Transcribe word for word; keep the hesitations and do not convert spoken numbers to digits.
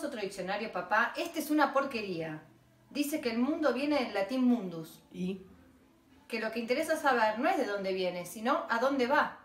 otro diccionario, papá. Este es una porquería. Dice que el mundo viene del latín mundus. ¿Y? Que lo que interesa saber no es de dónde viene, sino a dónde va.